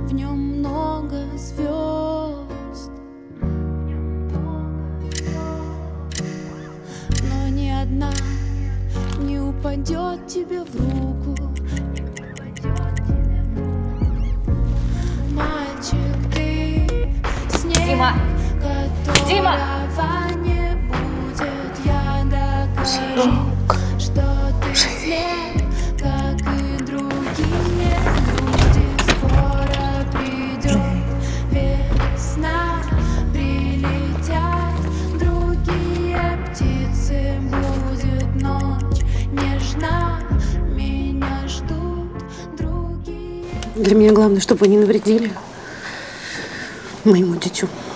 в нем много звезд, но ни одна не упадет тебе в руку. Мальчик, ты снег, Дима! Дима! которого не будет. Я докажу, что ты слеп, как и другие люди. Скоро придет весна, прилетят другие птицы. Будет ночь нежна, меня ждут другие. Для меня главное, чтобы вы не навредили моему дитю.